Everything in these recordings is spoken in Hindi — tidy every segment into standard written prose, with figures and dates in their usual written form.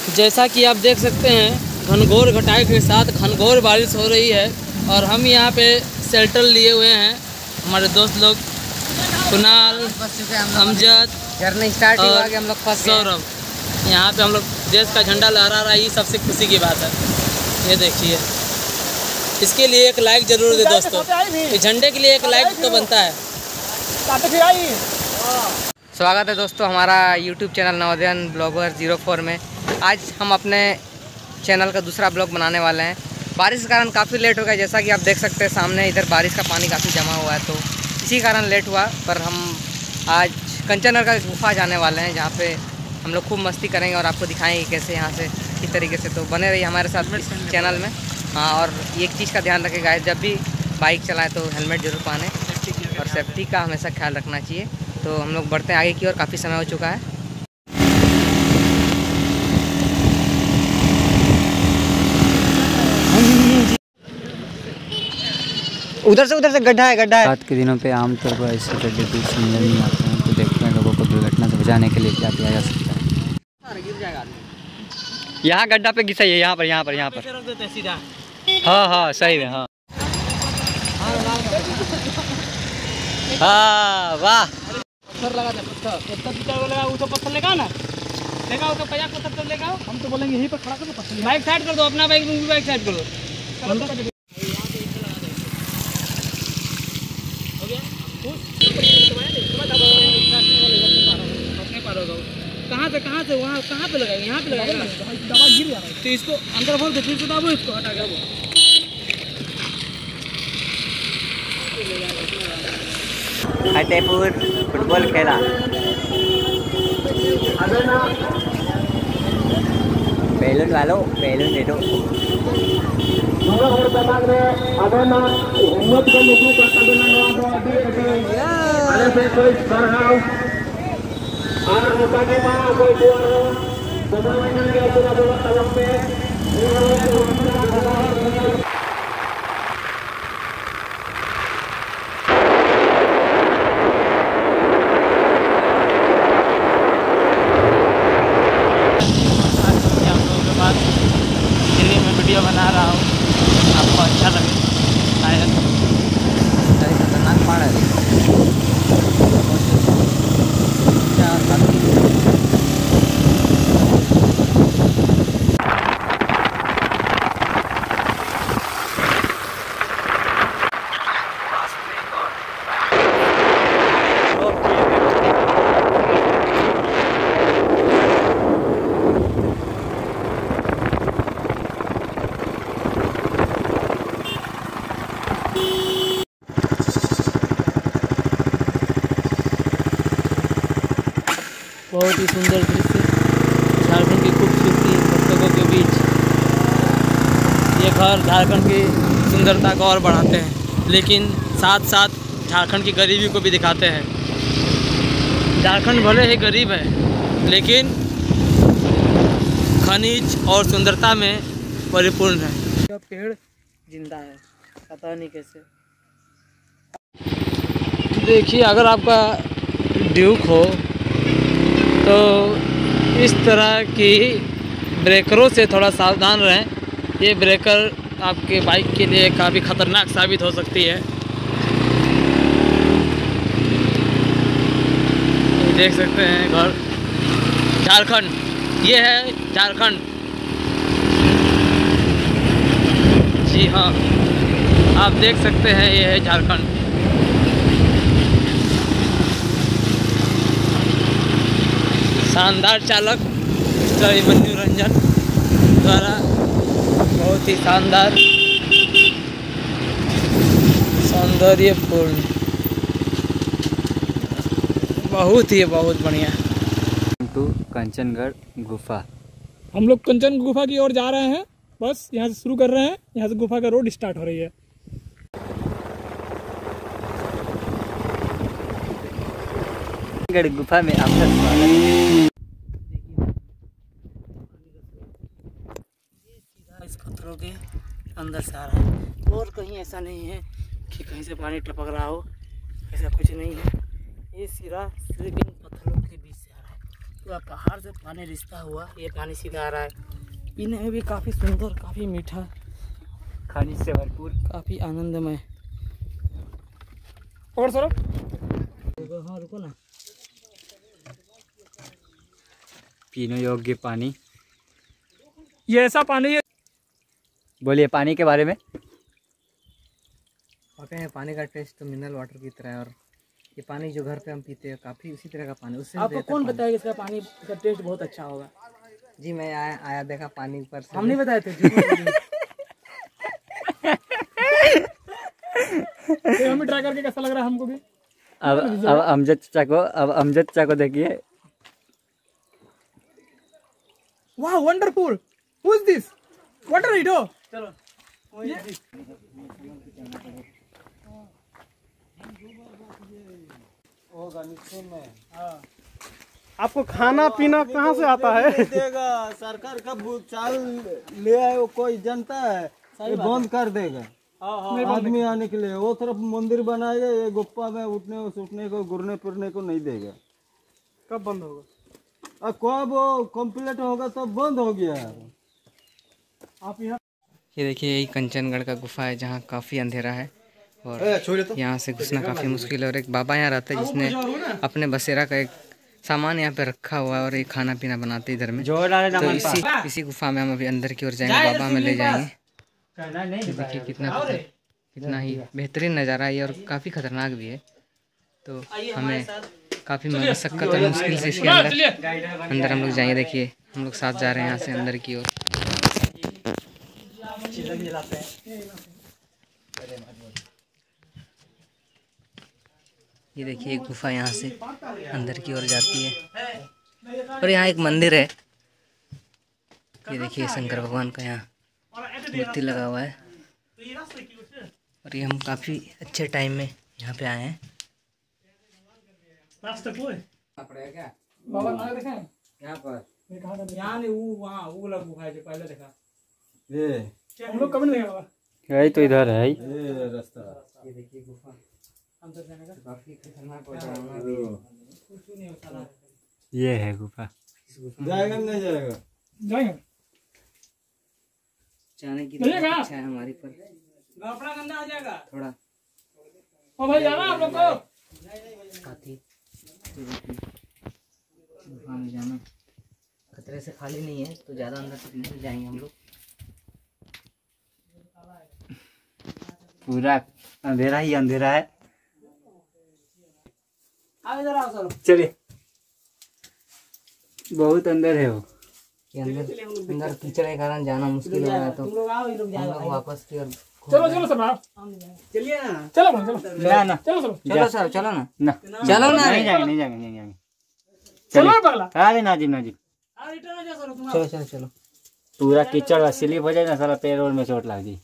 जैसा कि आप देख सकते हैं घनघोर घटाई के साथ घनघोर बारिश हो रही है और हम यहाँ पे शेल्टर लिए हुए हैं। हमारे दोस्त लोग कुणाल, अमजद, जर्नी स्टार्ट हुआ कि हम लोग फंस गए। सौरभ, यहाँ पे हम लोग देश का झंडा लहरा रहा है। ये सबसे खुशी की बात है। ये देखिए, इसके लिए एक लाइक जरूर दे दोस्तों। इस झंडे के लिए एक लाइक तो बनता है। स्वागत है दोस्तों हमारा YouTube चैनल नवोदयन ब्लॉगर 04 में। आज हम अपने चैनल का दूसरा ब्लॉग बनाने वाले हैं। बारिश के कारण काफ़ी लेट हो गया, जैसा कि आप देख सकते हैं सामने इधर बारिश का पानी काफ़ी जमा हुआ है, तो इसी कारण लेट हुआ। पर हम आज कंचनगढ़ का गुफा जाने वाले हैं, जहाँ पे हम लोग खूब मस्ती करेंगे और आपको दिखाएंगे कैसे यहाँ से किस तरीके से। तो बने रहिए हमारे साथ इस चैनल में। हाँ, और एक चीज़ का ध्यान रखेगा, जब भी बाइक चलाएं तो हेलमेट जरूर पहने और सेफ्टी का हमेशा ख्याल रखना चाहिए। तो हम लोग बढ़ते हैं आगे की ओर, काफ़ी समय हो चुका है। उधर से गड्ढा है। रात के दिनों पे आमतौर पर ऐसे गड्ढे दूर से नजर नहीं आते हैं, तो देखते हैं लोगों को दुर्घटना से बचाने के लिए क्या किया जा सकता है। यहाँ गड्ढा पे घिसा है, यहाँ पर। हाँ सही है। हाँ वाह, पत्थर लगा दे, पत्थर लगा, उसे पत्थर लेगा ना, लेगा उसका पचास पत्थर तो लेगा। हम तो बोलेंगे यहीं पर खड़ा करो, पत्थर बाइक साइड कर दो, अपना बाइक साइड करो। कहाँ से वहाँ कहाँ पे लगाएंगे? यहाँ पे लगाएंगे, दवा गिर जा रहा है तो इसको अंदर भर दो, फिर से दाबो, इसको हटा के फतेहपुर फुटबॉल खेला। बैलून वालों, बैलून दे दो। वीडियो बना रहा हूँ, आपको अच्छा लगे शायद। खतरनाक पहाड़ है। बहुत ही सुंदर दृश्य, झारखंड की खूबसूरती दर्शकों के बीच। ये घर झारखंड की सुंदरता को और बढ़ाते हैं, लेकिन साथ साथ झारखंड की गरीबी को भी दिखाते हैं। झारखंड भले ही गरीब है, लेकिन खनिज और सुंदरता में परिपूर्ण है। यह पेड़ जिंदा है, पता नहीं कैसे। देखिए, अगर आपका ड्यूक हो तो इस तरह की ब्रेकरों से थोड़ा सावधान रहें। ये ब्रेकर आपके बाइक के लिए काफ़ी ख़तरनाक साबित हो सकती है। देख सकते हैं घर झारखंड, ये है झारखंड। जी हाँ, आप देख सकते हैं ये है झारखंड। शानदार चालक मिस्टर अभिमन्यु रंजन द्वारा बहुत ही शानदार, सौंदर्यपूर्ण, बहुत बढ़िया। टू कंचनगढ़ गुफा। हम लोग कंचन गुफा की ओर जा रहे हैं, बस यहाँ से शुरू कर रहे हैं। यहाँ से गुफा का रोड स्टार्ट हो रही है। गुफा में आपका स्वागत है। इस पत्थरों के अंदर से आ रहा है और कहीं ऐसा नहीं है कि कहीं से पानी टपक रहा हो, ऐसा कुछ नहीं है। ये सिरा सिर्फ इन पत्थरों के बीच से आ रहा है। पूरा पहाड़ से पानी रिश्ता हुआ, ये पानी सीधा आ रहा है। पीने में भी काफ़ी सुंदर, काफ़ी मीठा, खनिज से भरपूर, काफ़ी आनंदमय। और सर हाँ रुको ना। पीने योग्य पानी। ये ऐसा पानी है। बोलिए पानी के बारे में। वाकई में पानी का टेस्ट तो मिनरल वाटर की तरह है, और ये पानी जो घर पे हम पीते हैं काफ़ी उसी तरह का पानी, उससे आपको कौन बताया कि इसका पानी का टेस्ट बहुत अच्छा होगा? जी मैं आया देखा पानी ऊपर से। हम नहीं बताए थे। तो हम भी ट्राई करके कैसा लग रहा है हमको भी। अब अमजद चाचा को देखिए। वाह wonderful, who is this, water इट हो। चलो आपको खाना पीना कहाँ से आता है? देगा सरकार का चाल ले आए, वो कोई जनता है ये बंद कर देगा आदमी आने के लिए। वो तरफ मंदिर बनाएगा, ये गुप्पा में उठने सुटने को घूरने फिरने को नहीं देगा। कब बंद होगा? अब कब वो कंप्लीट होगा तब बंद हो गया यार। आप यहाँ ये देखिए यही कंचनगढ़ का गुफा है जहाँ काफ़ी अंधेरा है और यहाँ से घुसना काफ़ी मुश्किल है। और एक बाबा यहाँ रहते हैं जिसने अपने बसेरा का एक सामान यहाँ पे रखा हुआ है और ये खाना पीना बनाते इधर में। तो इसी गुफा में हम अभी अंदर की ओर जाएंगे, बाबा में ले जाएंगे। तो देखिए कितना ही बेहतरीन नज़ारा है और काफ़ी खतरनाक भी है। तो हमें काफ़ी मशक्कत और मुश्किल से इसके अंदर हम लोग जाएंगे। देखिए हम लोग साथ जा रहे हैं यहाँ से अंदर की ओर। ये देखिए एक गुफा यहाँ से अंदर की ओर जाती है और यहाँ एक मंदिर है। ये देखिए शंकर भगवान का यहाँ मूर्ति लगा हुआ है और ये हम काफ़ी अच्छे टाइम में यहाँ पे आए हैं। बाबा कहाँ देखा है? यहाँ पर यहाँ नहीं, वो वहाँ वो वाला गुफा है जो पहले देखा। ये हम लोग कभी नहीं देखा बाबा। यही तो इधर है। ये रास्ता ये देखिए गुफा अंदर जाने का काफ़ी खतरनाक और डरावना भी है। कुछ नहीं होता है। ये है गुफा। जाएगा नहीं जाएगा? जाएंगे जाने की चलिएगा। इच्छा है हमारी पर कपड़ा गंदा हो जाएगा थोड़ा और भाई जाना आप लोग को। काफी गुफा में जाना खतरे से खाली नहीं है, तो ज़्यादा अंदर तक नहीं जाएंगे हम लोग। पूरा अंधेरा ही अंधेरा है। आओ इधर आओ चलो। चलिए, बहुत अंदर है वो। कि अंदर कीचड़ के कारण जाना मुश्किल हो रहा है, तो तुम लोग आओ, ये लोग हम जाओ। लोग वापस की ओर चलो सब आप चलिए ना। चलो चलो ना ना चलो चलो चलो सर चलो ना ना चलो ना नहीं जाएंगे नहीं जाएंगे नहीं जाएंगे। चलो पगला। अरे नाजिब नाजिब आओ रिटर्न आ जाओ सर तुम। चलो चलो चलो। पूरा कीचड़ स्लिप हो जाए ना, सारा पैर और में चोट लग गई।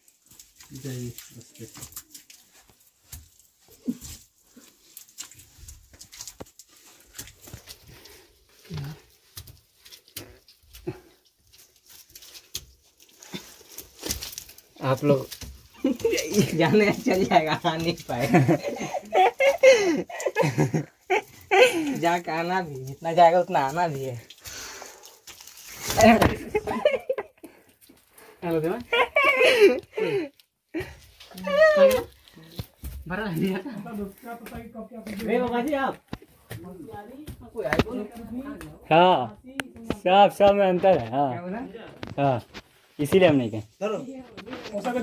आप लोग जाने चल जाएगा, आ नहीं पाए। जाके आना भी, जितना जाएगा उतना आना भी है। भरा नहीं आप हाँ सब में अंतर है। हाँ हाँ, इसीलिए हम नहीं गए।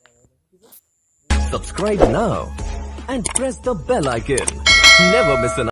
Subscribe now and press the bell icon. Never miss an